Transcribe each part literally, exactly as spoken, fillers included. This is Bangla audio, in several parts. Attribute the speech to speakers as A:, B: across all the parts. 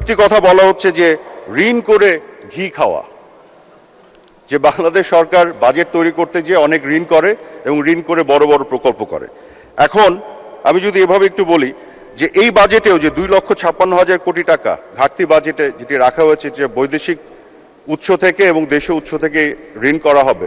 A: আরেকটি কথা বলা হচ্ছে যে ঋণ করে ঘি খাওয়া, যে বাংলাদেশ সরকার বাজেট তৈরি করতে গিয়ে অনেক ঋণ করে এবং ঋণ করে বড় বড় প্রকল্প করে। এখন আমি যদি এভাবে একটু বলি যে এই বাজেটেও যে দুই লক্ষ ছাপ্পান্ন হাজার কোটি টাকা ঘাটতি বাজেটে যেটি রাখা হয়েছে যে বৈদেশিক উৎস থেকে এবং দেশীয় উৎস থেকে ঋণ করা হবে,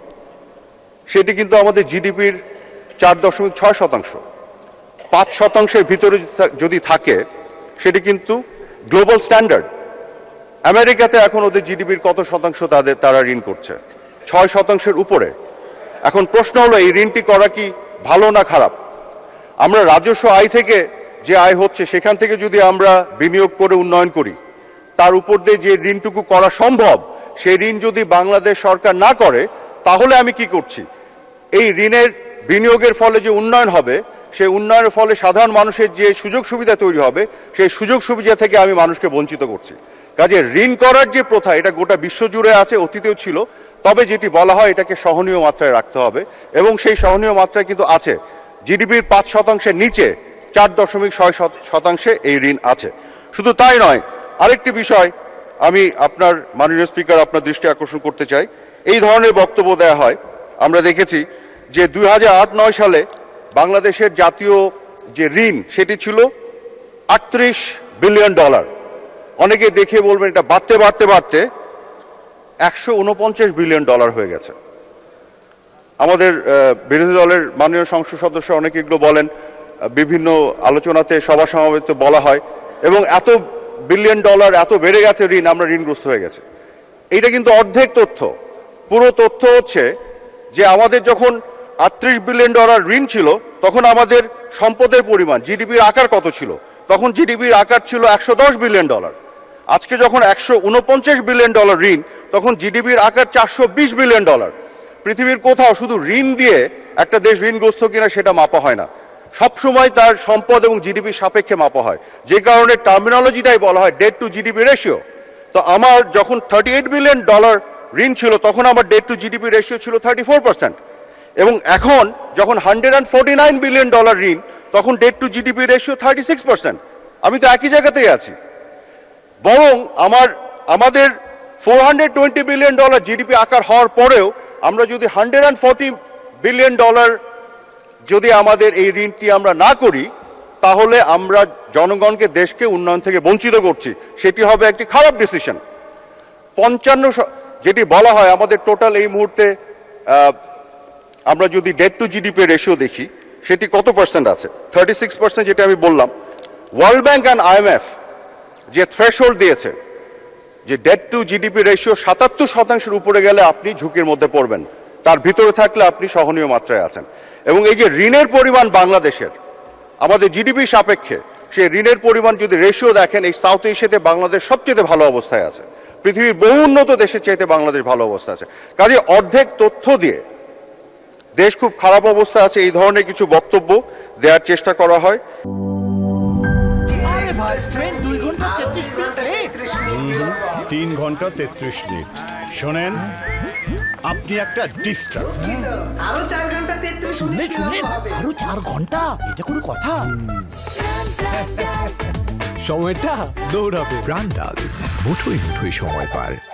A: সেটি কিন্তু আমাদের জিডিপির চার দশমিক ছয় শতাংশ। পাঁচ শতাংশের ভিতরে যদি থাকে সেটি কিন্তু গ্লোবাল স্ট্যান্ডার্ড। আমেরিকাতে এখন ওদের জিডিপির কত শতাংশ তাদের তারা ঋণ করছে? ছয় শতাংশের উপরে। এখন প্রশ্ন হলো এই ঋণটি করা কি ভালো না খারাপ? আমরা রাজস্ব আয় থেকে যে আয় হচ্ছে সেখান থেকে যদি আমরা বিনিয়োগ করে উন্নয়ন করি, তার উপর দিয়ে যে ঋণটুকু করা সম্ভব সেই ঋণ যদি বাংলাদেশ সরকার না করে, তাহলে আমি কি করছি? এই ঋণের বিনিয়োগের ফলে যে উন্নয়ন হবে, সেই উন্নয়নের ফলে সাধারণ মানুষের যে সুযোগ সুবিধা তৈরি হবে, সেই সুযোগ সুবিধা থেকে আমি মানুষকে বঞ্চিত করছি। কাজে ঋণ করার যে প্রথা, এটা গোটা বিশ্বজুড়ে আছে, অতীতেও ছিল। তবে যেটি বলা হয় এটাকে সহনীয় মাত্রায় রাখতে হবে, এবং সেই সহনীয় মাত্রায় কিন্তু আছে। জিডিপির পাঁচ শতাংশের নিচে চার দশমিক ছয় শতাংশে এই ঋণ আছে। শুধু তাই নয়, আরেকটি বিষয় আমি আপনার মাননীয় স্পিকার আপনার দৃষ্টি আকর্ষণ করতে চাই। এই ধরনের বক্তব্য দেওয়া হয়, আমরা দেখেছি যে দুই হাজার আট নয় সালে বাংলাদেশের জাতীয় যে ঋণ সেটি ছিল আটত্রিশ বিলিয়ন ডলার। অনেকে দেখে বলবেন এটা বাড়তে বাড়তে বাড়তে একশো উনপঞ্চাশ বিলিয়ন ডলার হয়ে গেছে। আমাদের বিরোধী দলের মাননীয় সংসদ সদস্য অনেকে এগুলো বলেন, বিভিন্ন আলোচনাতে সভা সমাবেশে বলা হয়, এবং এত বিলিয়ন ডলার এত বেড়ে গেছে ঋণ, আমরা ঋণগ্রস্ত হয়ে গেছে। এইটা কিন্তু অর্ধেক তথ্য। পুরো তথ্য হচ্ছে যে আমাদের যখন আটত্রিশ বিলিয়ন ডলার ঋণ ছিল, তখন আমাদের সম্পদের পরিমাণ, জিডিপির আকার কত ছিল? তখন জিডিপির আকার ছিল একশো দশ বিলিয়ন ডলার। আজকে যখন একশো উনপঞ্চাশ বিলিয়ন ডলার ঋণ, তখন জিডিপির আকার চারশো বিশ বিলিয়ন ডলার। পৃথিবীর কোথাও শুধু ঋণ দিয়ে একটা দেশ ঋণগ্রস্ত কিনা সেটা মাপা হয় না, সবসময় তার সম্পদ এবং জিডিপির সাপেক্ষে মাপা হয়, যে কারণে টার্মিনোলজিটাই বলা হয় ডেট টু জিডিপি রেশিও। তো আমার যখন থার্টি এইট বিলিয়ন ডলার ঋণ ছিল, তখন আমার ডেট টু জিডিপি রেশিও ছিল থার্টি ফোর পার্সেন্ট, এবং এখন যখন hundred and forty nine billion dollar ঋণ, তখন debt to GDP ratio thirty six percent. আমি তো একই জায়গাতেই আছি। বরং আমার আমাদের four hundred twenty billion dollar GDP আকার হওয়ার পরেও আমরা যদি hundred and forty billion dollar যদি আমাদের এই ঋণটি আমরা না করি, তাহলে আমরা জনগণকে, দেশকে উন্নয়ন থেকে বঞ্চিত করছি। সেটি হবে একটি খারাপ ডিসিশন। পঞ্চান্ন যেটি বলা হয় আমাদের টোটাল এই মুহূর্তে, আমরা যদি ডেট টু জিডিপি রেশিও দেখি সেটি কত পার্সেন্ট আছে? থার্টি সিক্স পার্সেন্ট, যেটা আমি বললাম। ওয়ার্ল্ড ব্যাংক অ্যান্ড আইএমএফ যে থ্রেশহোল্ড দিয়েছে যে ডেট টু জিডিপি রেশিও সাতাত্তর শতাংশের উপরে গেলে আপনি ঝুঁকির মধ্যে পড়বেন, তার ভিতরে থাকলে আপনি সহনীয় মাত্রায় আছেন। এবং এই যে ঋণের পরিমাণ বাংলাদেশের আমাদের জিডিপি সাপেক্ষে, সেই ঋণের পরিমাণ যদি রেশিও দেখেন, এই সাউথ এশিয়াতে বাংলাদেশ সবচেয়ে ভালো অবস্থায় আছে। পৃথিবীর বহু উন্নত দেশের চাইতে বাংলাদেশ ভালো অবস্থা আছে। কাজে অর্ধেক তথ্য দিয়ে দেশ খুব খারাপ অবস্থা আছে, এই ধরনের কিছু বক্তব্য দেওয়ার চেষ্টা করা হয়।
B: তিন ঘন্টা তেত্রিশ মিনিট। শোনেন, আপনি একটা ডিস্টার্ব।
C: আরো চার ঘন্টা তেত্রিশ মিনিট শুনলেন? আরো চার ঘন্টা, এটা কোনো কথা?
D: সময়টা দৌড়াবে। প্রাণ ডাল, মুঠোই মুঠোই সময় পার।